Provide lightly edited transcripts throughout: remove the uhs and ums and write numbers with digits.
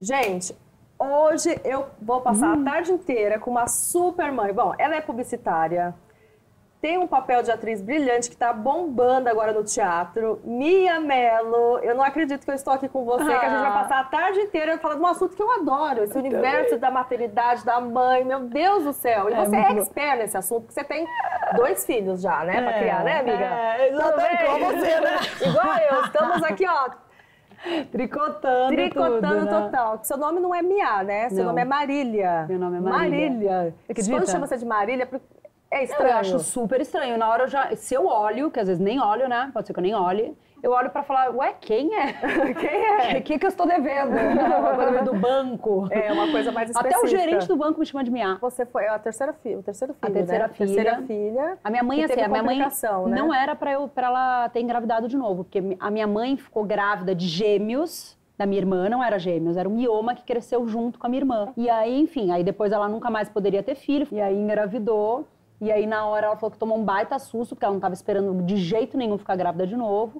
Gente, hoje eu vou passar a tarde inteira com uma super mãe. Bom, ela é publicitária, tem um papel de atriz brilhante que tá bombando agora no teatro. Mia Mello, eu não acredito que eu estou aqui com você, que a gente vai passar a tarde inteira falando de um assunto que eu adoro, esse universo da maternidade, da mãe, meu Deus do céu. E você é expert nesse assunto, porque você tem 2 filhos já, né, pra criar, né, amiga? Exatamente, igual você, né? Igual eu, estamos aqui, ó, Tricotando tudo, total. né? Seu nome não é Mia, né? Seu nome é Marília. Meu nome é Marília. Você acredita? Quando chama você de Marília, é estranho. Eu acho super estranho. Na hora eu já... Se eu olho, que às vezes nem olho, né? Pode ser que eu nem olhe. Eu olho pra falar, ué, quem é? Quem é? O que eu estou devendo? Uma coisa do banco. É, uma coisa mais específica. Até o gerente do banco me chama de Mia. Você foi a terceira filha, o terceiro filho, A terceira né? filha. Terceira filha. A minha mãe, assim, a minha mãe né? não era pra ela ter engravidado de novo. Porque a minha mãe ficou grávida de gêmeos. Da minha irmã, não era gêmeos, era um mioma que cresceu junto com a minha irmã. E aí, enfim, aí depois ela nunca mais poderia ter filho. E aí engravidou. E aí na hora ela falou que tomou um baita susto, porque ela não estava esperando de jeito nenhum ficar grávida de novo.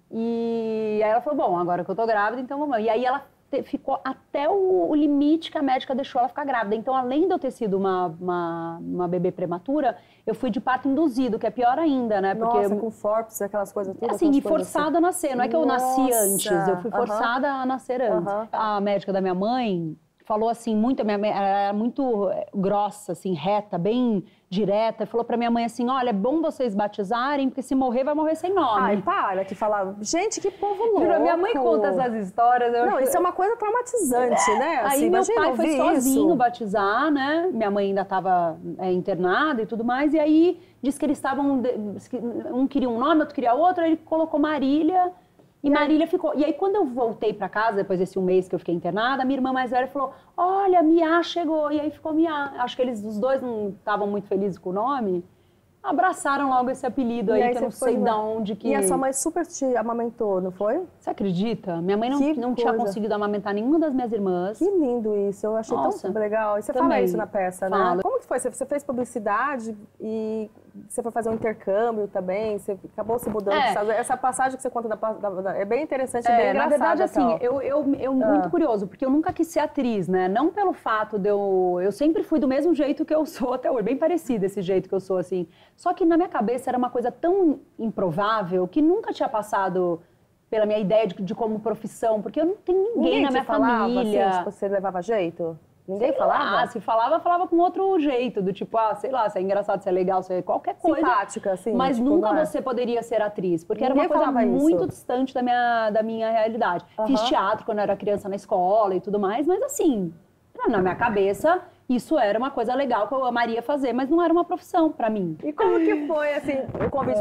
E aí ela falou, bom, agora que eu tô grávida, então vamos. E aí ela ficou até o limite que a médica deixou ela ficar grávida. Então, além de eu ter sido uma bebê prematura, eu fui de parto induzido, que é pior ainda, né? Porque Nossa, com forceps, aquelas coisas tudo. assim, e forçada a nascer. Não é que eu nasci antes, eu fui forçada a nascer antes. A médica da minha mãe falou assim, ela era muito grossa, assim, reta, bem direta, e falou pra minha mãe assim, olha, é bom vocês batizarem, porque se morrer, vai morrer sem nome. Ai, para, que falava, gente, que povo louco. Minha mãe conta essas histórias. Não, isso é uma coisa traumatizante, né? Assim, aí meu pai foi sozinho isso. batizar, né? Minha mãe ainda estava internada e tudo mais, e aí disse que eles estavam, um queria um nome, outro queria outro, aí ele colocou Marília. E Marília ficou. E aí, quando eu voltei pra casa, depois desse 1 mês que eu fiquei internada, a minha irmã mais velha falou, olha, Mia chegou. E aí ficou Mia. Acho que os dois não estavam muito felizes com o nome. Abraçaram logo esse apelido aí, que eu não sei de onde que... E a sua mãe super te amamentou, não foi? Você acredita? Minha mãe não tinha conseguido amamentar nenhuma das minhas irmãs. Que lindo isso, eu achei tão legal. E você fala isso na peça, né? Como que foi? Você fez publicidade e você foi fazer um intercâmbio também, você acabou se mudando. Essa passagem que você conta é bem interessante, bem engraçada. Na verdade, assim, eu muito curioso, porque eu nunca quis ser atriz, né? Não pelo fato de eu sempre fui do mesmo jeito que eu sou até hoje, bem parecido esse jeito que eu sou, assim. Só que na minha cabeça era uma coisa tão improvável que nunca tinha passado pela minha ideia de como profissão, porque eu não tenho ninguém na minha família. Assim, tipo, você levava jeito? Ninguém falava? Se falava com outro jeito, do tipo, sei lá, se é engraçado, se é legal, se é qualquer coisa. Simpática, assim. Mas tipo, nunca você poderia ser atriz, porque ninguém era uma coisa muito isso. distante da minha realidade. Fiz teatro quando eu era criança na escola e tudo mais, mas assim, na minha cabeça... Isso era uma coisa legal que eu amaria fazer, mas não era uma profissão pra mim. E como que foi, assim, o convite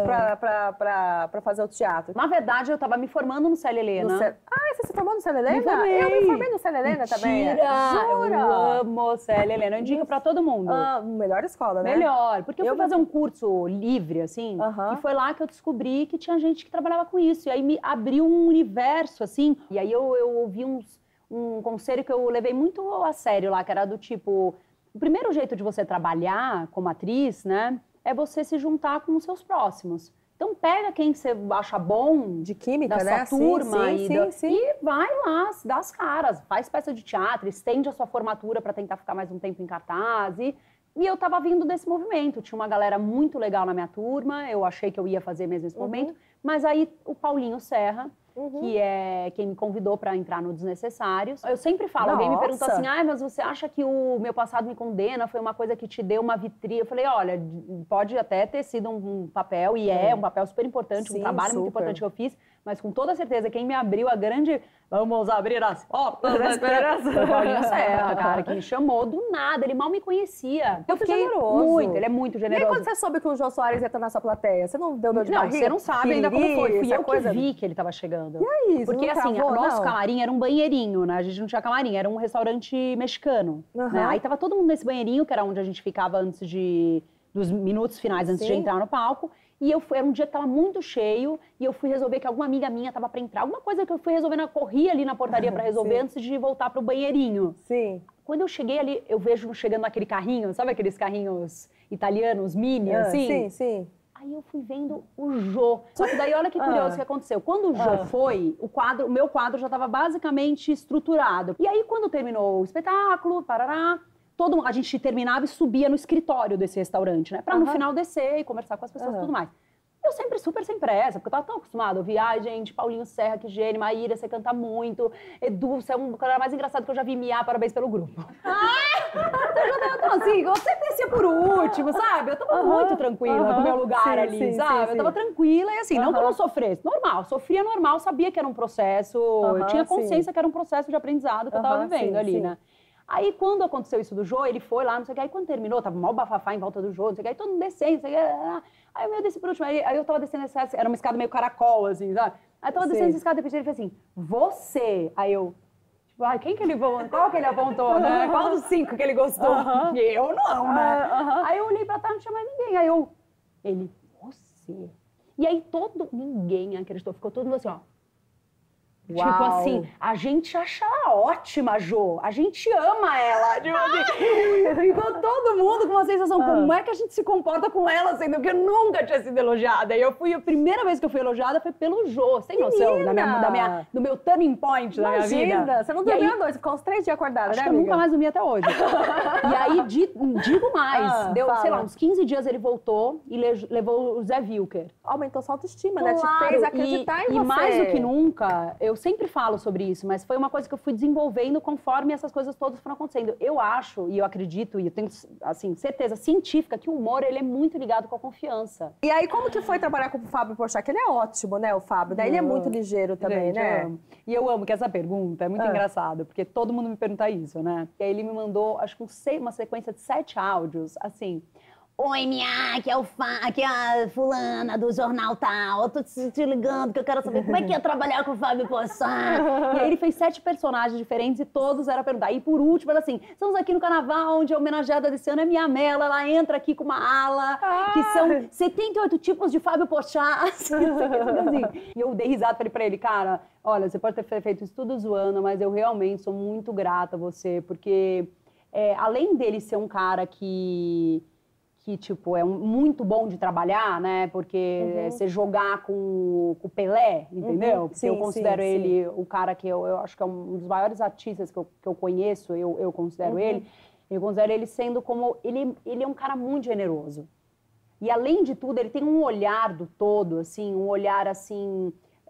pra fazer o teatro? Na verdade, eu tava me formando no Célia Helena. Você se formou no Célia Helena? Eu me formei no Célia Helena também. Jura? Eu amo Célia Helena. Eu indico pra todo mundo. Melhor escola, né? Melhor. Porque eu fui fazer um curso livre, assim, e foi lá que eu descobri que tinha gente que trabalhava com isso. E aí me abriu um universo, assim. E aí eu ouvi um conselho que eu levei muito a sério lá, que era do tipo, o primeiro jeito de você trabalhar como atriz, né, é você se juntar com os seus próximos. Então pega quem você acha bom de química, da sua turma e vai lá, dá as caras, faz peça de teatro, estende a sua formatura para tentar ficar mais um tempo em cartaz e eu tava vindo desse movimento, tinha uma galera muito legal na minha turma, eu achei que eu ia fazer mesmo esse momento, mas aí o Paulinho Serra, que é quem me convidou para entrar no Desnecessários. Eu sempre falo, alguém me perguntou assim, mas você acha que o meu passado me condena? Foi uma coisa que te deu uma vitrine? Eu falei, olha, pode até ter sido um papel, e é um papel super importante, um trabalho muito importante que eu fiz, mas com toda certeza, quem me abriu a grande... Vamos abrir as portas da esperança. Foi o Paulinho Serra, cara, que me chamou do nada, ele mal me conhecia. Eu fiquei generoso. Muito, ele é muito generoso. E aí, quando você soube que o Jô Soares ia estar na sua plateia, você não deu dor de barriga? Não, você não sabe ainda como foi. Fui eu que vi que ele estava chegando. E aí, porque assim, o nosso camarim era um banheirinho, né? A gente não tinha camarim, era um restaurante mexicano. Né? Aí tava todo mundo nesse banheirinho, que era onde a gente ficava dos minutos finais antes de entrar no palco. E era um dia que tava muito cheio e eu fui resolver que alguma amiga minha tava pra entrar. Alguma coisa que eu fui resolvendo, eu corri ali na portaria pra resolver antes de voltar pro banheirinho. Sim. Quando eu cheguei ali, eu vejo chegando naquele carrinho, sabe aqueles carrinhos italianos, mini, assim? Sim. Aí eu fui vendo o Jô. Só que daí, olha que curioso que aconteceu. Quando o Jô foi, o meu quadro já estava basicamente estruturado. E aí, quando terminou o espetáculo, parará, a gente terminava e subia no escritório desse restaurante, né? Pra no final descer e conversar com as pessoas e tudo mais. Eu sempre super sem pressa, porque eu tava tão acostumada a ouvir, ai, gente, Paulinho Serra, que gênio, Maíra, você canta muito, Edu, você é um cara mais engraçado que eu já vi miar, parabéns pelo grupo. Então, assim, eu sempre descia por último, sabe? Eu tava muito tranquila com o meu lugar ali, sabe? Eu tava tranquila e assim, não que eu não sofresse, normal, sofria normal, sabia que era um processo, eu tinha consciência que era um processo de aprendado que eu tava vivendo ali, né? Aí, quando aconteceu isso do Jô, ele foi lá, não sei o que, aí quando terminou, tava mal bafafá em volta do Jô, não sei o que, aí todo mundo descendo, não sei o que, aí eu desci por último, aí eu tava descendo essa, era uma escada meio caracol, assim, sabe? Aí eu tava descendo essa escada, depois ele fez assim, você, aí eu, tipo, ai, quem que ele apontou, qual que ele apontou, né? Qual dos 5 que ele gostou? Eu não, né? Aí eu olhei pra trás, não tinha mais ninguém, aí ele, você. E aí ninguém acreditou, ficou todo mundo assim, ó. Uau. Tipo assim, a gente acha ela ótima, Jô. A gente ama ela. Tipo assim, ficou todo mundo com uma sensação, como é que a gente se comporta com ela, sendo que eu nunca tinha sido elogiada. E a primeira vez que eu fui elogiada foi pelo Jô. Você tem noção do meu turning point da minha vida? Você não dormiu à noite, ficou uns 3 dias acordada, acho né, que eu nunca mais dormi até hoje. E aí, digo mais, deu, sei lá, uns 15 dias ele voltou e levou o Zé Wilker. Aumentou sua autoestima, né? Te fez acreditar em você. E mais do que nunca, eu sempre falo sobre isso, mas foi uma coisa que eu fui desenvolvendo conforme essas coisas todas foram acontecendo. Eu acho, e eu acredito, e eu tenho, assim, certeza científica que o humor, ele é muito ligado com a confiança. E aí, como que foi trabalhar com o Fábio Porchat? Que ele é ótimo, né, o Fábio, né? Ele é muito ligeiro também, gente, né? Eu amo. E eu amo que essa pergunta é muito engraçada, porque todo mundo me pergunta isso, né? E aí ele me mandou, acho que uma sequência de 7 áudios, assim... Oi, minha, aqui é a fulana do jornal tal, eu tô te ligando que eu quero saber como é que é trabalhar com o Fábio Porchat. E aí ele fez 7 personagens diferentes e todos eram a perguntar. E por último, era assim, estamos aqui no carnaval, onde a homenageada desse ano é minha Mela, ela entra aqui com uma ala, que são 78 tipos de Fábio Porchat. Assim. E eu dei risada, falei pra ele, cara, olha, você pode ter feito isso tudo zoando, mas eu realmente sou muito grata a você, porque além dele ser um cara que tipo, é muito bom de trabalhar, né? Porque você jogar com o Pelé, entendeu? Porque eu considero ele o cara que eu acho que é um dos maiores artistas que eu conheço, eu considero ele. Eu considero ele sendo como... Ele é um cara muito generoso. E, além de tudo, ele tem um olhar do todo, assim, um olhar, assim...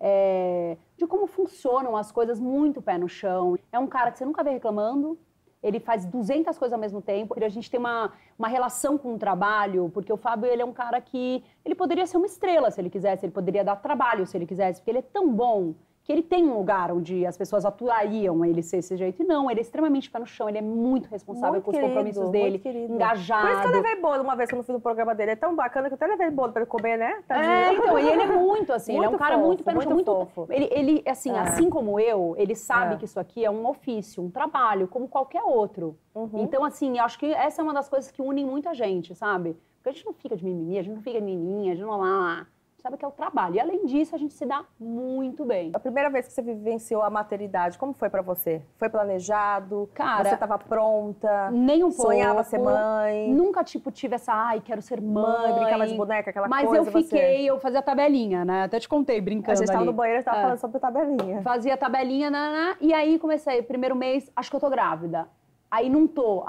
de como funcionam as coisas, muito pé no chão. É um cara que você nunca vê reclamando. Ele faz 200 coisas ao mesmo tempo. A gente tem uma relação com o trabalho, porque o Fábio, ele é um cara que... Ele poderia ser uma estrela, se ele quisesse. Ele poderia dar trabalho, se ele quisesse. Porque ele é tão bom que ele tem um lugar onde as pessoas aturariam ele ser esse jeito. E não, ele é extremamente pé no chão. Ele é muito responsável com os compromissos dele. Engajado. Por isso que eu levei bolo uma vez que eu não fui no programa dele. É tão bacana que eu até levei bolo pra ele comer, né? Então, e ele é muito assim. Ele é um cara muito pé no chão. Muito fofo. Ele assim, assim como eu, ele sabe que isso aqui é um ofício, um trabalho, como qualquer outro. Então, assim, eu acho que essa é uma das coisas que unem muita gente, sabe? Porque a gente não fica de mimimi, a gente não fica de menininha, a gente não... Sabe que é o trabalho. E, além disso, a gente se dá muito bem. A primeira vez que você vivenciou a maternidade, como foi pra você? Foi planejado? Cara, você tava pronta? Nem um pouco. Sonhava ser mãe? Nunca, tipo, tive essa, quero ser mãe. Brincava de boneca, aquela coisa. Mas eu fiquei, eu fazia tabelinha, né? Até te contei, brincando A gente tava ali. no banheiro, tava falando sobre tabelinha. Fazia tabelinha, e aí comecei, primeiro mês, acho que eu tô grávida. Aí não tô.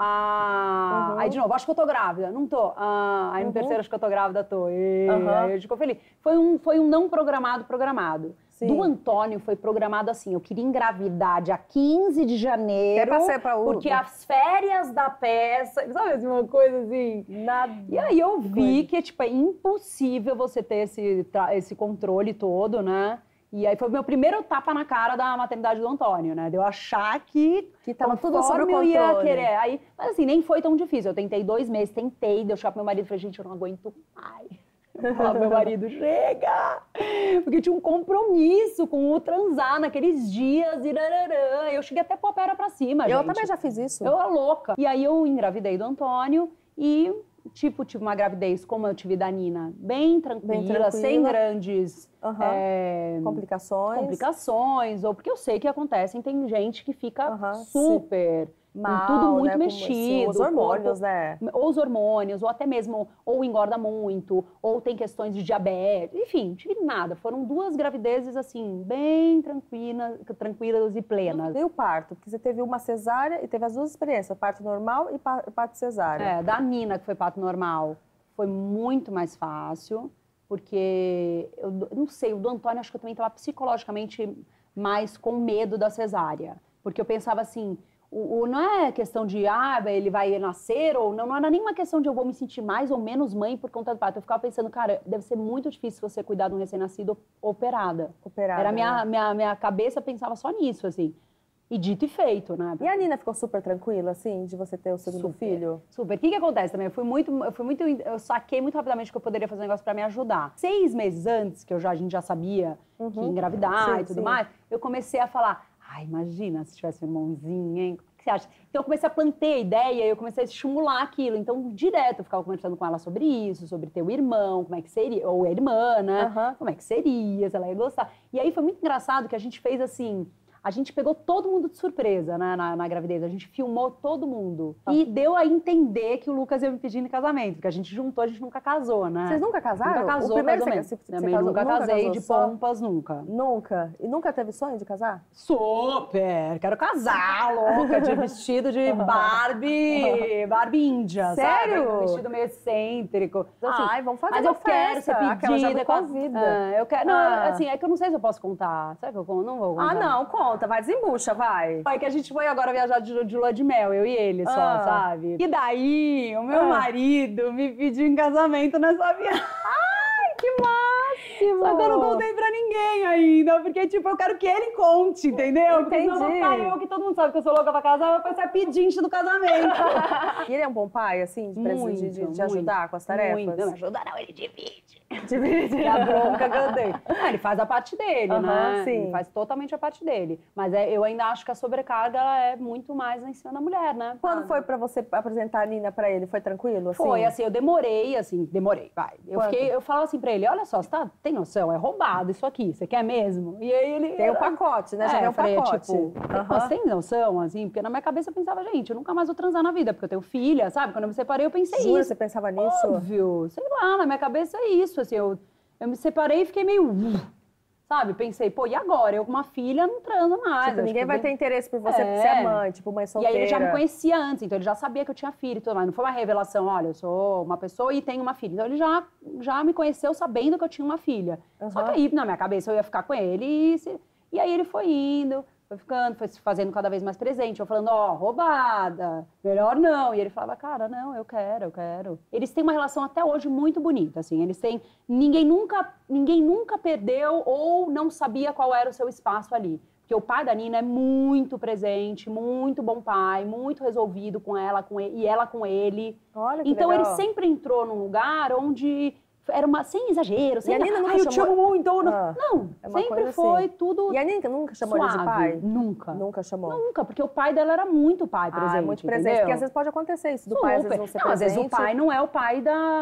Aí de novo, acho que eu tô grávida. Não tô. Aí no terceiro, acho que eu tô grávida, tô. Aí eu fico feliz. Foi um não programado. Sim. Do Antônio foi programado assim. Eu queria engravidar dia 15 de janeiro. Porque as férias da peça. Sabe assim, uma coisa assim? Nada. E aí eu vi que tipo, é impossível você ter esse controle todo, né? E aí foi o meu primeiro tapa na cara da maternidade do Antônio, né? De eu achar que tava tudo sob o controle. Ia querer. Mas assim, nem foi tão difícil. Eu tentei 2 meses, de eu chegar pro meu marido e falei, gente, eu não aguento mais. Eu falava pro meu marido, chega! Porque tinha um compromisso com o transar naqueles dias, eu cheguei até pôr a pera pra cima, gente. Eu também já fiz isso. Eu era louca. E aí eu engravidei do Antônio e... Tipo, tive uma gravidez, como eu tive da Nina, bem tranquila. Sem grandes complicações. Ou porque eu sei que acontecem, tem gente que fica super mal, tudo muito né? mexido. Os hormônios, né? Ou os hormônios, ou até mesmo, ou engorda muito, ou tem questões de diabetes. Enfim, tive nada. Foram 2 gravidezes, assim, bem tranquilas e plenas. E o parto? Porque você teve uma cesárea e teve as 2 experiências, parto normal e parto cesárea. Da Nina, que foi parto normal, foi muito mais fácil, porque, eu não sei, o do Antônio acho que eu também estava psicologicamente mais com medo da cesárea. Porque eu pensava assim, não é questão de, ele vai nascer ou não era nenhuma questão de eu vou me sentir mais ou menos mãe por conta do parto. Eu ficava pensando, cara, deve ser muito difícil você cuidar de um recém-nascido operada. Era minha cabeça pensava só nisso, assim. E dito e feito, né? E a Nina ficou super tranquila, assim, de você ter o segundo filho? Super. O que acontece também? Eu saquei muito rapidamente que eu poderia fazer um negócio pra me ajudar. 6 meses antes, que a gente já sabia que ia engravidar e tudo mais, eu comecei a falar, imagina se tivesse um irmãozinho, hein? O que você acha? Então eu comecei a plantar a ideia e eu comecei a estimular aquilo. Então, direto, eu ficava conversando com ela sobre isso, sobre ter um irmão, como é que seria, ou a irmã, né? Como é que seria, se ela ia gostar. E aí foi muito engraçado que a gente fez assim... A gente pegou todo mundo de surpresa, né, na gravidez. A gente filmou todo mundo. E deu a entender que o Lucas ia me pedir em casamento. Porque a gente juntou, a gente nunca casou, né? Vocês nunca casaram? Nunca casou, o primeiro casamento. Também nunca casei de pompas, nunca. Nunca? E nunca teve sonho de casar? Super! Quero casar, louca, de vestido de Barbie índia, sério? Sabe? Um vestido meio excêntrico. Então, assim, vamos fazer mas uma eu quero ser pedida. Convida. Eu quero, não, assim, é que eu não sei se eu posso contar. Será que eu não vou contar? Não, conta. Vai, desembucha, vai. É que a gente foi agora viajar de lua de mel, eu e ele só, sabe? E daí, o meu marido me pediu em casamento nessa viagem. Ai, que máximo! Só que eu não contei pra ninguém ainda, porque, tipo, eu quero que ele conte, entendeu? Porque senão eu vou ficar eu, que todo mundo sabe que eu sou louca pra casar, vai ser a pedinte do casamento. E ele é um bom pai, assim, de ajudar com as tarefas? Muito. Não, ajudar não, ele divide. É a bronca que eu dei. Ele faz a parte dele, né? Sim. Ele faz totalmente a parte dele. Mas eu ainda acho que a sobrecarga ela é muito mais em cima da mulher, né? Quando foi pra você apresentar a Nina pra ele? Foi tranquilo, assim? Foi, assim, eu demorei, vai. Eu falava assim pra ele, olha só, você tem noção? É roubado isso aqui, você quer mesmo? E aí ele... Tem um pacote, né? Já tem um pacote. Tipo, você tem noção, assim? Porque na minha cabeça eu pensava, gente, eu nunca mais vou transar na vida, porque eu tenho filha, sabe? Quando eu me separei, eu pensei Jura, isso. Você pensava nisso? Óbvio, sei lá, na minha cabeça é isso, assim, eu me separei e fiquei meio... Sabe? Pensei, e agora? Eu com uma filha não transo mais. Tipo, ninguém vai ter interesse por você porque você é mãe, tipo, mãe solteira. E aí ele já me conhecia antes, então ele já sabia que eu tinha filho e tudo mais. Não foi uma revelação, olha, eu sou uma pessoa e tenho uma filha. Então ele já me conheceu sabendo que eu tinha uma filha. Só que aí, na minha cabeça, eu ia ficar com ele e aí ele foi indo... Foi ficando, foi se fazendo cada vez mais presente. Eu falando, roubada, melhor não. E ele falava, cara, não, eu quero. Eles têm uma relação até hoje muito bonita, assim. Eles têm... Ninguém nunca perdeu ou não sabia qual era o seu espaço ali. Porque o pai da Nina é muito presente, muito bom pai, muito resolvido com ela, com ele, e ela com ele. Olha que então legal. Ele sempre entrou num lugar onde... Era sem exagero, sem... E a Nina nunca eu te amo muito. Não, sempre foi assim. tudo E a Nina nunca chamou ele de pai? Nunca. Nunca chamou? Nunca, porque o pai dela era muito pai presente, muito presente, entendeu? porque às vezes pode acontecer isso, do pai às vezes não ser presente. Às vezes o pai não é o pai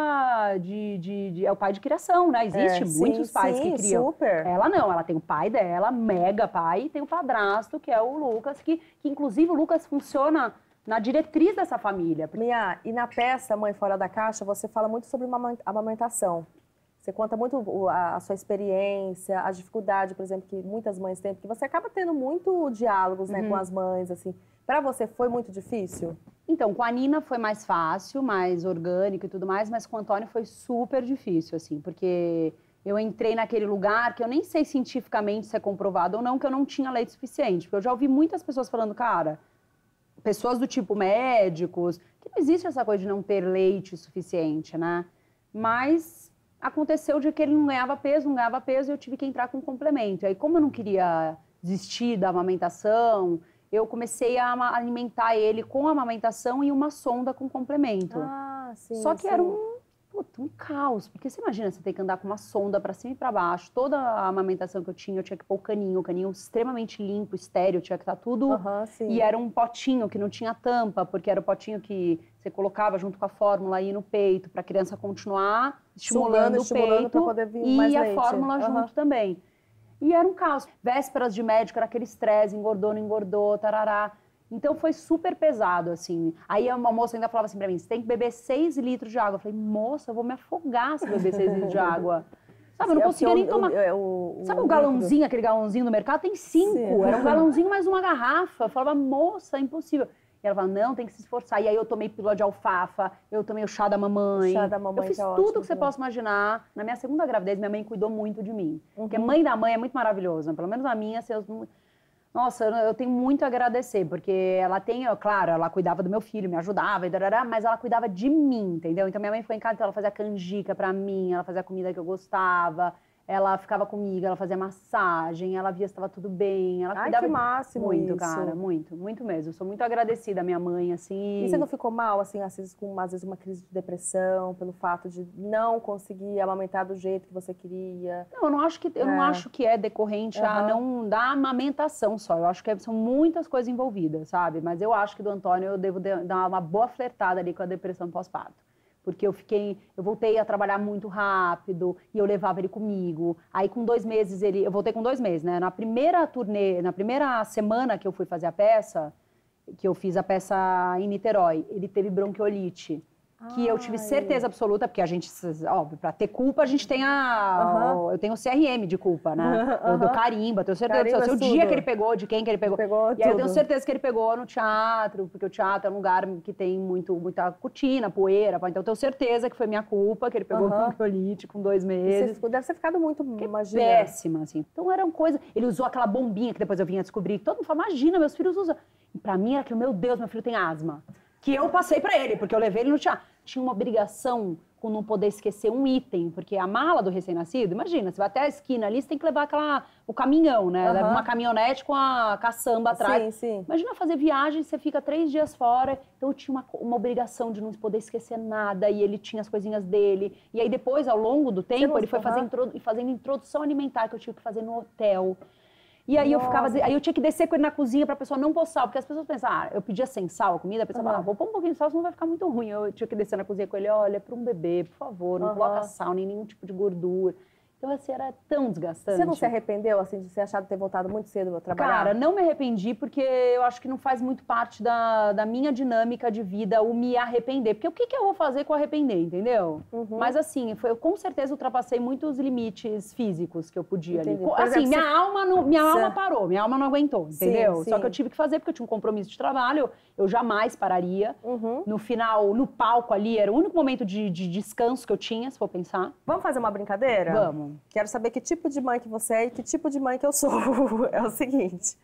é o pai de criação, né? Existe muitos pais que criam. Super. Ela não, ela tem o pai dela, mega pai, e tem o padrasto, que é o Lucas, que inclusive o Lucas funciona... na diretriz dessa família. Mia, e na peça Mãe Fora da Caixa, você fala muito sobre amamentação. Você conta muito a sua experiência, a dificuldade, por exemplo, que muitas mães têm, porque você acaba tendo muito diálogos, né, com as mães, assim. Pra você foi muito difícil? Então, com a Nina foi mais fácil, mais orgânico e tudo mais, mas com o Antônio foi super difícil, assim, porque eu entrei naquele lugar que eu nem sei cientificamente se é comprovado ou não, que eu não tinha leite suficiente. Porque eu já ouvi muitas pessoas falando, cara, pessoas do tipo médicos, que não existe essa coisa de não ter leite suficiente, né? Mas aconteceu de que ele não ganhava peso, e eu tive que entrar com um complemento. Aí, como eu não queria desistir da amamentação, eu comecei a alimentar ele com a amamentação e uma sonda com complemento. Sim, Só que era um caos, porque você imagina, você tem que andar com uma sonda pra cima e pra baixo, toda a amamentação que eu tinha que pôr o caninho extremamente limpo, estéreo, tinha que estar tudo, e era um potinho que não tinha tampa, porque era o potinho que você colocava junto com a fórmula aí no peito, pra criança continuar estimulando o peito, pra poder vir e mais a leite. fórmula junto também. E era um caos. Vésperas de médico, era aquele estresse, engordou, não engordou, tarará. Então foi super pesado, assim. Aí uma moça ainda falava assim pra mim, você tem que beber 6 litros de água. Eu falei, moça, eu vou me afogar se beber 6 litros de água. Sabe, eu não conseguia nem tomar... Sabe o galãozinho, aquele galãozinho no mercado? Tem 5. Sim. Era um galãozinho mais uma garrafa. Eu falava, moça, é impossível. E ela falava, não, tem que se esforçar. E aí eu tomei pílula de alfafa, eu tomei o chá da mamãe. Chá da mamãe, eu fiz tudo que você possa imaginar. Na minha segunda gravidez, minha mãe cuidou muito de mim. Porque mãe da mãe é muito maravilhosa. Pelo menos a minha, assim, nossa, eu tenho muito a agradecer, porque ela tem, claro, ela cuidava do meu filho, me ajudava, mas ela cuidava de mim, entendeu? Então minha mãe foi em casa, então ela fazia canjica pra mim, ela fazia a comida que eu gostava, ela ficava comigo, ela fazia massagem, ela via se estava tudo bem, ela cuidava. Ai, que máximo muito, isso. cara, muito mesmo. Eu sou muito agradecida à minha mãe, assim. E você não ficou mal, assim, às vezes uma crise de depressão, pelo fato de não conseguir amamentar do jeito que você queria? Não, eu não acho que é decorrente a não da amamentação só. Eu acho que são muitas coisas envolvidas, sabe? Mas eu acho que do Antônio eu devo dar uma boa flertada ali com a depressão pós-parto. Porque eu voltei a trabalhar muito rápido e eu levava ele comigo. Aí com 2 meses eu voltei com 2 meses, né? Na primeira semana que eu fui fazer a peça, que eu fiz a peça em Niterói, ele teve bronquiolite. Que eu tive certeza absoluta, porque a gente, óbvio, pra ter culpa, a gente tem eu tenho o CRM de culpa, né? Eu dou carimbo, eu tenho certeza do dia que ele pegou, de quem que ele pegou. E aí eu tenho certeza que ele pegou no teatro, porque o teatro é um lugar que tem muita cortina, poeira, então eu tenho certeza que foi minha culpa, que ele pegou bronquiolite com 2 meses. Você deve ter ficado muito, imagina. Péssima, assim. Então eram coisas... Ele usou aquela bombinha que depois eu vinha descobrir, todo mundo fala, imagina, meus filhos usam. E pra mim era aquilo, meu Deus, meu filho tem asma. Que eu passei pra ele, porque eu levei ele no teatro. Tinha uma obrigação com não poder esquecer um item, porque a mala do recém-nascido, imagina, você vai até a esquina ali, você tem que levar o caminhão, né? Leva uma caminhonete com a caçamba atrás. Sim. Imagina fazer viagem, você fica 3 dias fora, então eu tinha uma obrigação de não poder esquecer nada, e ele tinha as coisinhas dele. E aí depois, ao longo do tempo, ele foi fazendo introdução alimentar, que eu tive que fazer no hotel. E aí eu tinha que descer com ele na cozinha pra pessoa não pôr sal, porque as pessoas pensam, eu pedia sem sal a comida, a pessoa fala, vou pôr um pouquinho de sal, senão vai ficar muito ruim. Eu tinha que descer na cozinha com ele, olha, para um bebê, por favor, não coloca sal, nem nenhum tipo de gordura. Então, assim, era tão desgastante. Você não se arrependeu, assim, de ter achado ter voltado muito cedo a trabalhar? Cara, não me arrependi, porque eu acho que não faz muito parte da minha dinâmica de vida o me arrepender. Porque o que eu vou fazer com arrepender, entendeu? Mas, assim, eu com certeza ultrapassei muitos limites físicos que eu podia ali. Assim, minha alma parou, minha alma não aguentou, entendeu? Sim. Só que eu tive que fazer, porque eu tinha um compromisso de trabalho, eu jamais pararia. No final, no palco ali, era o único momento de descanso que eu tinha, se for pensar. Vamos fazer uma brincadeira? Vamos. Quero saber que tipo de mãe que você é e que tipo de mãe que eu sou. É o seguinte.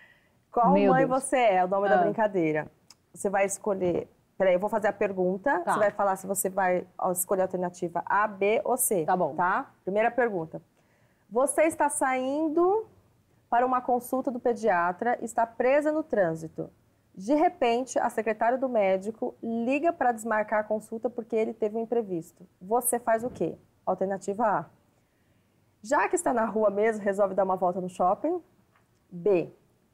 Qual mãe você é? O nome da brincadeira. Você vai escolher... Peraí, eu vou fazer a pergunta. Você vai falar se você vai escolher a alternativa A, B ou C. Tá bom. Tá? Primeira pergunta. Você está saindo para uma consulta do pediatra, está presa no trânsito. De repente, a secretária do médico liga para desmarcar a consulta porque ele teve um imprevisto. Você faz o quê? Alternativa A. Já que está na rua mesmo, resolve dar uma volta no shopping. B.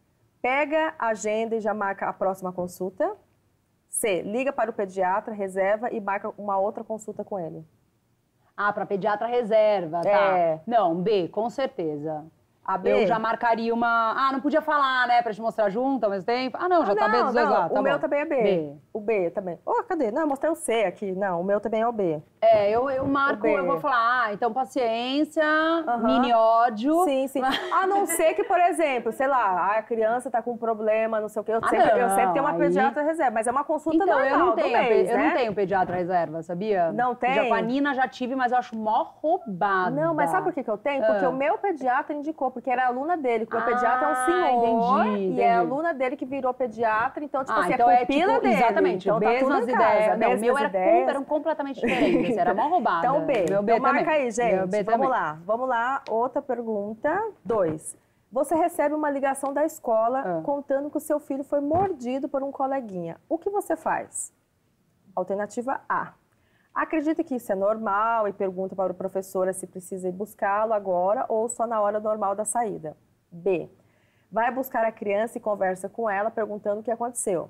Pega a agenda e já marca a próxima consulta. C. Liga para o pediatra, reserva e marca uma outra consulta com ele. Para pediatra reserva, tá. Não, B, com certeza. A B? Eu já marcaria uma... não podia falar, né? Pra te mostrar junto ao mesmo tempo. Não, já tá B dos dois lados. O meu também é B. O B também. Cadê? Não, eu mostrei o C aqui. Não, o meu também é o B. Eu marco, eu vou falar, então paciência, mini ódio. Sim. A não ser que, por exemplo, sei lá, a criança tá com um problema, não sei o quê. Eu sempre tenho uma pediatra reserva, mas é uma consulta normal eu não né? tenho pediatra reserva, sabia? Não tem? Já com a Nina já tive, mas eu acho mó roubada. Não, mas sabe por que eu tenho? Porque o meu pediatra indicou, porque era aluna dele, porque o pediatra é um senhor, entendi. E é a aluna dele que virou pediatra, então, tipo assim, então é pupila dele. Exatamente, então, mesmas ideias. Não, o meu eram completamente diferentes, era mó roubada. Então, B. Meu B então, marca aí, gente. Vamos lá. Outra pergunta. 2. Você recebe uma ligação da escola contando que o seu filho foi mordido por um coleguinha. O que você faz? Alternativa A. Acredita que isso é normal e pergunta para o professor se precisa ir buscá-lo agora ou só na hora normal da saída. B. Vai buscar a criança e conversa com ela perguntando o que aconteceu.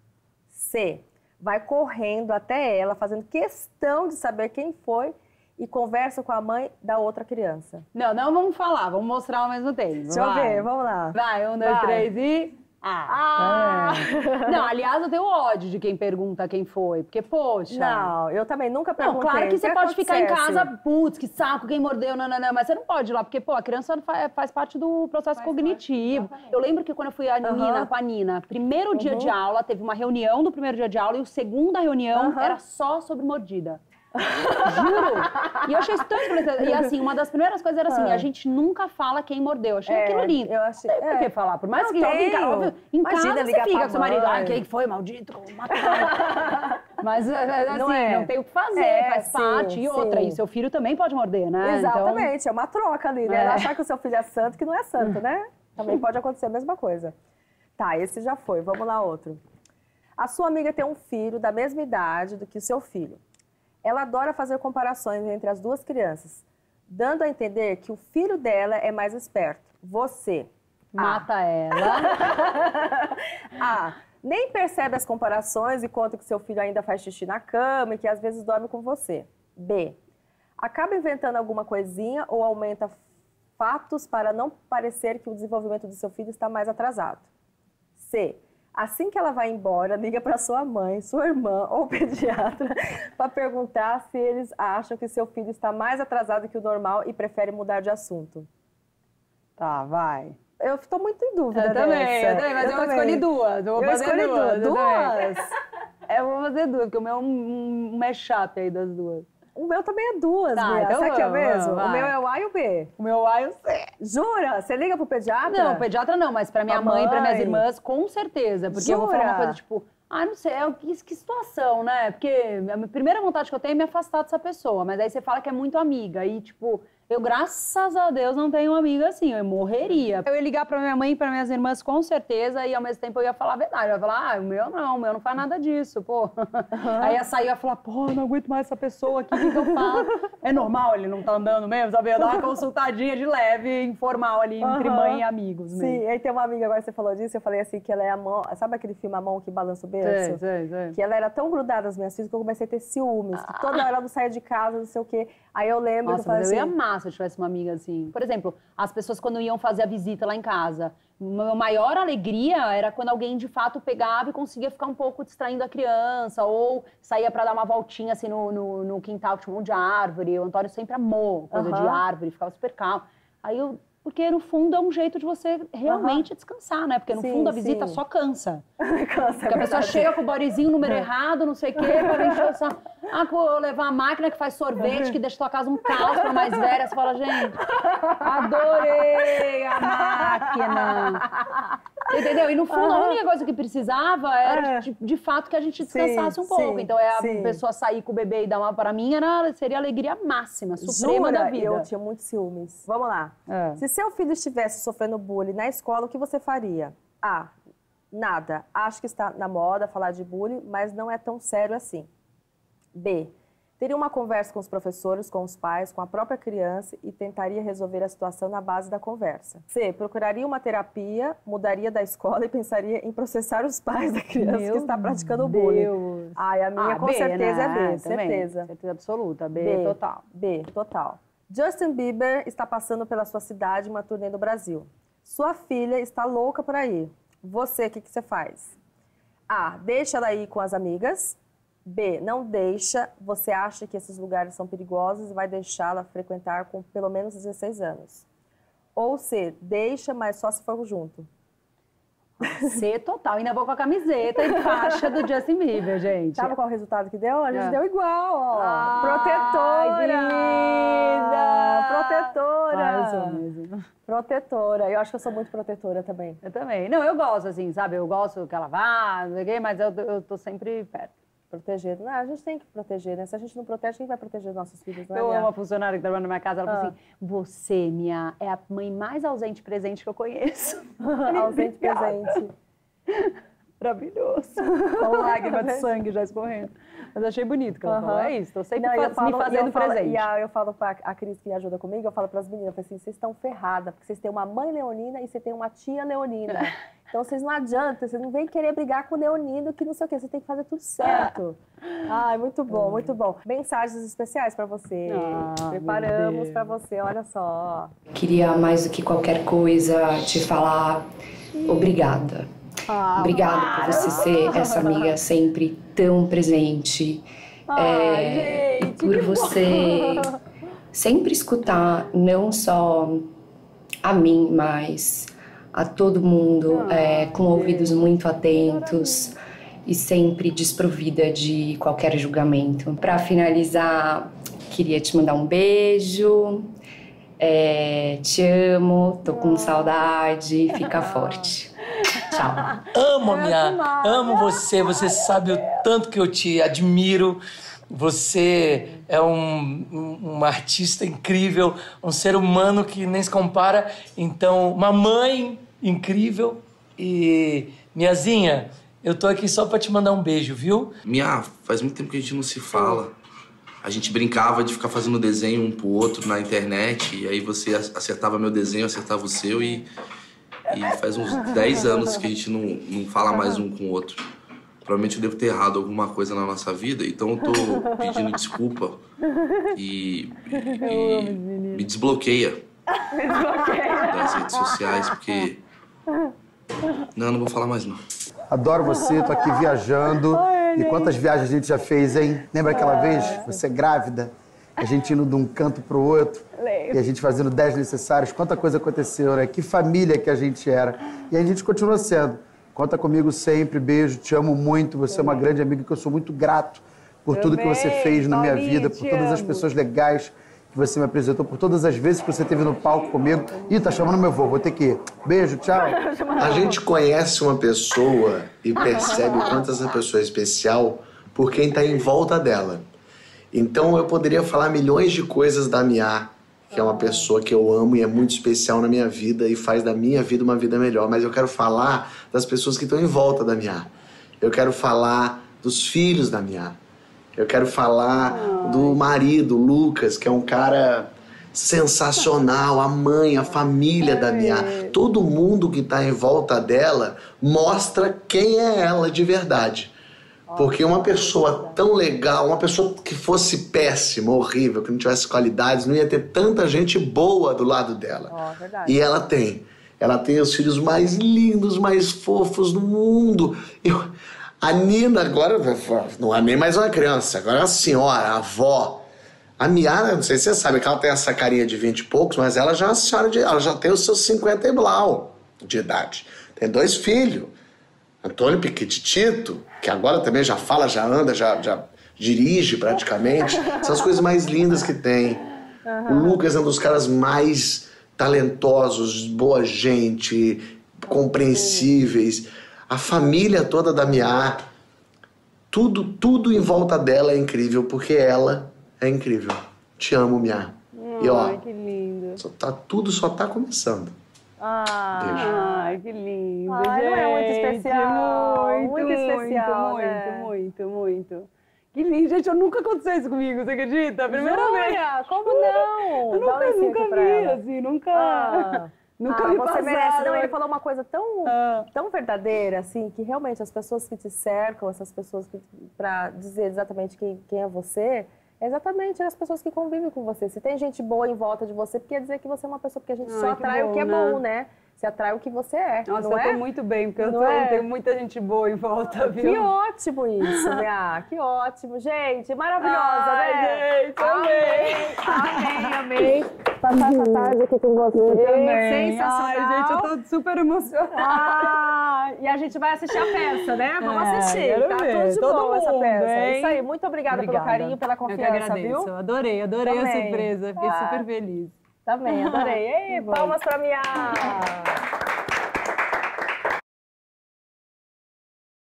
C. Vai correndo até ela, fazendo questão de saber quem foi e conversa com a mãe da outra criança. Não vamos falar, vamos mostrar ao mesmo tempo. Deixa eu ver, vamos lá. Vai, 1, 2, 3 e... Não, aliás, eu tenho ódio de quem pergunta quem foi, porque, poxa... Não, eu também nunca perguntei. Não, claro que você pode ficar em casa, putz, que saco, quem mordeu, não, mas você não pode ir lá, porque, pô, a criança faz parte do processo cognitivo. Eu lembro que quando eu fui com a Nina, primeiro dia de aula, teve uma reunião do primeiro dia de aula e a segunda reunião era só sobre mordida. Juro! E eu achei isso tão esclarecedor. E assim, uma das primeiras coisas era assim, a gente nunca fala quem mordeu. Eu achei aquilo lindo. Eu achei. Por que falar? Por mais que alguém, óbvio, em casa você fica com seu marido, quem foi, maldito, matou. Mas assim, não tem o que fazer, faz parte. E outra, e seu filho também pode morder, né? Exatamente, então... é uma troca ali, né? Achar que o seu filho é santo, que não é santo, né? Também pode acontecer a mesma coisa. Tá, esse já foi. Vamos lá, outro. A sua amiga tem um filho da mesma idade do que o seu filho. Ela adora fazer comparações entre as duas crianças, dando a entender que o filho dela é mais esperto. Você... Mata ela. A. Nem percebe as comparações e conta que seu filho ainda faz xixi na cama e que às vezes dorme com você. B. Acaba inventando alguma coisinha ou aumenta fatos para não parecer que o desenvolvimento do seu filho está mais atrasado. C. Assim que ela vai embora, liga para sua mãe, sua irmã ou pediatra para perguntar se eles acham que seu filho está mais atrasado que o normal e prefere mudar de assunto. Tá, vai. Eu estou muito em dúvida eu também, mas eu escolhi duas. Eu escolhi duas? Eu vou fazer duas, porque o meu é um mashup aí das duas. O meu também é duas, Bia. Então Sabe que é o mesmo? O meu é o A e o B. O meu A e o C. Jura? Você liga pro pediatra? Não, pediatra não, mas pra minha mãe e pra minhas irmãs, com certeza. Porque eu vou falar uma coisa tipo, não sei, que situação, né? Porque a primeira vontade que eu tenho é me afastar dessa pessoa. Mas aí você fala que é muito amiga. E tipo, eu, graças a Deus, não tenho uma amiga assim. Eu morreria. Eu ia ligar pra minha mãe e pra minhas irmãs, com certeza. E ao mesmo tempo eu ia falar a verdade. Eu ia falar, o meu não faz nada disso, pô. Aí ia sair e ia falar, pô, eu não aguento mais essa pessoa aqui, o que eu faço? É normal, ele não tá andando mesmo, sabe? Eu ia dar uma consultadinha de leve, informal ali, entre mãe e amigos. Sim, mesmo. Aí tem uma amiga, agora que você falou disso, eu falei assim, que ela é a mão... Sabe aquele filme A Mão que Balança o Berço? Sei. Que ela era tão grudada às minhas filhas que eu comecei a ter ciúmes. Que toda hora ela não saía de casa, não sei o quê. Aí eu lembro que eu falei assim... eu ia amar se eu tivesse uma amiga assim. Por exemplo, as pessoas quando iam fazer a visita lá em casa, a maior alegria era quando alguém de fato pegava e conseguia ficar um pouco distraindo a criança, ou saía para dar uma voltinha assim no quintal que chamam de árvore. O Antônio sempre amou coisa de árvore, ficava super calmo. Aí porque no fundo é um jeito de você realmente descansar, né? Porque no fundo a visita só cansa. Porque a pessoa chega com o bodyzinho, número errado, não sei o quê, pra encher o saco. Vou levar a máquina que faz sorvete, que deixa tua casa um caos pra mais velha. Você fala, gente, adorei a máquina. Entendeu? E no fundo a única coisa que precisava era de fato que a gente descansasse um pouco. Então a pessoa sair com o bebê e dar uma pra mim seria a alegria máxima, suprema da vida. Eu tinha muitos ciúmes. Vamos lá. Se seu filho estivesse sofrendo bullying na escola, o que você faria? A. Nada. Acho que está na moda falar de bullying, mas não é tão sério assim. B. Teria uma conversa com os professores, com os pais, com a própria criança e tentaria resolver a situação na base da conversa. C. Procuraria uma terapia, mudaria da escola e pensaria em processar os pais da criança que está praticando bullying. Ai, a minha com certeza é B, certeza. Certeza absoluta, B total. B, total. Justin Bieber está passando pela sua cidade em uma turnê no Brasil. Sua filha está louca para ir. Você, o que você faz? A. Deixa ela ir com as amigas. B. Não deixa. Você acha que esses lugares são perigosos e vai deixá-la frequentar com pelo menos 16 anos. Ou C. Deixa, mas só se for junto. C total. Ainda vou com a camiseta e faixa do Justin Bieber, gente. Sabe qual o resultado que deu? A gente deu igual, ó. Protetora! Protetora! Mais ou menos. Protetora. Eu acho que eu sou muito protetora também. Eu também. Não, eu gosto, assim, sabe? Eu gosto que ela vá, não sei o quê, mas eu tô sempre perto. Proteger. Não, a gente tem que proteger, né? Se a gente não protege, quem vai proteger os nossos filhos? Né, eu amo uma funcionária que trabalha na minha casa, ela falou assim, você, é a mãe mais ausente presente que eu conheço. Ausente presente. Maravilhoso. Com lágrima de sangue já escorrendo. Mas achei bonito que ela falou. É isso, tô sempre me fazendo presente. E eu falo pra a Cris, que ajuda comigo, eu falo pras meninas, eu falo assim, vocês estão ferradas, porque vocês têm uma mãe leonina e você tem uma tia leonina. Então vocês não adiantam, vocês não vêm querer brigar com o leonino, que não sei o quê, você tem que fazer tudo certo. Ai, muito bom, muito bom. Mensagens especiais pra você. Preparamos pra você, olha só. Queria, mais do que qualquer coisa, te falar obrigada. Obrigada por você ser essa amiga sempre tão presente. Gente, e por você sempre escutar não só a mim, mas a todo mundo, com ouvidos muito atentos e sempre desprovida de qualquer julgamento. Para finalizar, queria te mandar um beijo. Te amo, tô com saudade, fica forte. Tchau. Amo, amo você. Você sabe o tanto que eu te admiro. Você é uma artista incrível, um ser humano que nem se compara. Então, uma mãe incrível. E, Miazinha, eu tô aqui só pra te mandar um beijo, viu? Mia, faz muito tempo que a gente não se fala. A gente brincava de ficar fazendo desenho um pro outro na internet. E aí você acertava meu desenho, acertava o seu. E faz uns 10 anos que a gente não fala mais um com o outro. Provavelmente eu devo ter errado alguma coisa na nossa vida, então eu tô pedindo desculpa e me desbloqueia das redes sociais, porque... Não vou falar mais não. Adoro você, tô aqui viajando. E quantas viagens a gente já fez, hein? Lembra aquela vez? Você grávida, a gente indo de um canto pro outro. E a gente fazendo 10 necessários. Quanta coisa aconteceu, né? Que família que a gente era. E a gente continua sendo. Conta comigo sempre, beijo, te amo muito. Você é uma grande amiga que eu sou muito grato por tudo que você fez na minha vida, por todas as pessoas legais que você me apresentou, por todas as vezes que você esteve no palco comigo. Ih, tá chamando meu avô, vou ter que ir. Beijo, tchau. A gente conhece uma pessoa e percebe o quanto essa pessoa é especial por quem tá em volta dela. Então eu poderia falar milhões de coisas da Mia, que é uma pessoa que eu amo e é muito especial na minha vida e faz da minha vida uma vida melhor. Mas eu quero falar das pessoas que estão em volta da Mia. Eu quero falar dos filhos da Mia. Eu quero falar do marido, Lucas, que é um cara sensacional, a mãe, a família da Mia. Todo mundo que está em volta dela mostra quem é ela de verdade. Porque uma pessoa tão legal, uma pessoa que fosse péssima, horrível, que não tivesse qualidades, não ia ter tanta gente boa do lado dela. E ela tem. Ela tem os filhos mais lindos, mais fofos do mundo. A Nina agora não é nem mais uma criança, agora é uma senhora, a avó. A Miara, não sei se você sabe que ela tem essa carinha de 20 e poucos, mas ela já é uma senhora ela já tem os seus 50 e blau de idade. Tem 2 filhos. Antônio Piquitito, que agora também já fala, já anda, já dirige praticamente. São as coisas mais lindas que tem. O Lucas é um dos caras mais talentosos, boa gente, compreensíveis. A família toda da Mia, tudo em volta dela é incrível, porque ela é incrível. Te amo, Mia. E ó, que lindo. Tudo só tá começando. Ai, que lindo, gente. Não é muito especial. Muito especial, muito. Que lindo, gente, nunca aconteceu isso comigo, você acredita? Primeira vez. Como não? Eu nunca vi, assim, nunca me você passaram. merece. Não, ele falou uma coisa tão verdadeira, assim, que realmente as pessoas que te cercam, essas pessoas que, pra dizer exatamente quem é você, é exatamente as pessoas que convivem com você. Se tem gente boa em volta de você, quer dizer que você é uma pessoa, porque a gente só atrai o que é bom, né? Você atrai o que você é. Nossa, não eu tô muito bem, porque eu tenho muita gente boa em volta, viu? Que ótimo isso, Mia. Que ótimo. Gente, maravilhosa, né? Gente, amei. Passar essa tarde aqui com você. Sensacional. Ai, gente, eu tô super emocionada. E a gente vai assistir a peça, né? Vamos assistir. Quero Tá ver. tudo de Todo bom essa mundo, peça. hein? Isso aí. Muito obrigada pelo carinho, pela confiança, eu que agradeço. viu? Adorei Também. a surpresa. Fiquei super feliz. Também, adorei. Ei, palmas pra Mia.